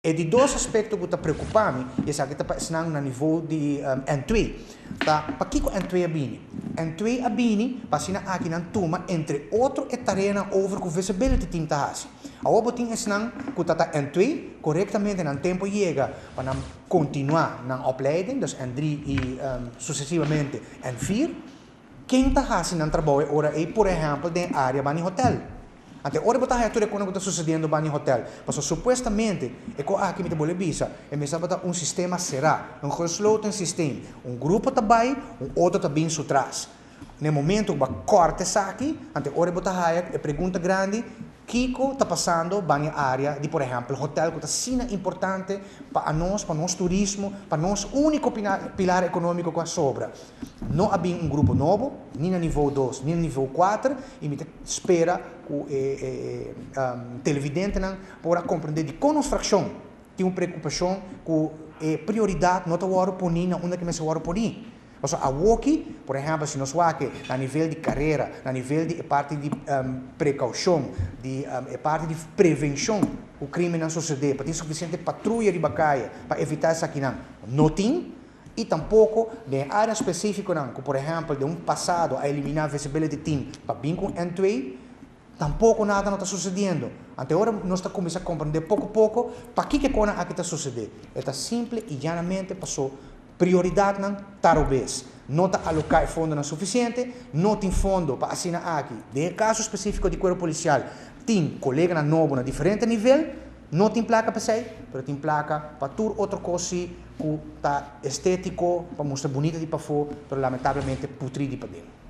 E de dois aspectos que está preocupando é que está passando no nível de N2. Para que o N2 é bem? N2 é bem para assinar aqui na turma, entre outros, é tarefa over que o visibility team está fazendo. A outra tem ensinando que está N2 corretamente no tempo chega para continuar na opleiding, dus N3 e sucessivamente N4. Quem está fazendo o trabalho agora é, por exemplo, na área de hotel. Até agora você está tudo o que está sucedendo no hotel. Mas supostamente, é que aqui me boleh bisa, é mesmo sistema será, gesloten sistema. Grupo está bem, outro está bem atrás. No momento que corta isso aqui, até agora você está a pergunta grande, Kiko está passando na área de, por exemplo, hotel, que está importante para nós turismo, para nós único pilar econômico que sobra. Não há grupo novo, nem no nível 2, nem no nível 4, e me espera que o televidente para compreender de como fração tem uma preocupação com a prioridade, não está o por onde que me se por aí. A walkie, por exemplo, se nós aqui a nível de carreira, a nível de parte de precaução, de parte de prevenção, o crime não suceder, para ter suficiente patrulha de bacaia para evitar isso aqui não tem, e tampouco de área específica não, por exemplo, de passado a eliminar visibility team para vir com N2, tampouco nada não está sucedendo. Até agora nós estamos começando a compreender pouco a pouco para que coisa aqui está sucedendo. Está simples e llanamente passou. Prioridade não está obesa. Não está alocar fundo suficiente, não tem fundo para assinar aqui. De caso específico de corpo policial, tem colega novo na diferente nível, não tem placa para sair, mas tem placa para tudo outra coisa que está estético, para mostrar bonita de para fora, mas lamentavelmente putrido para dentro.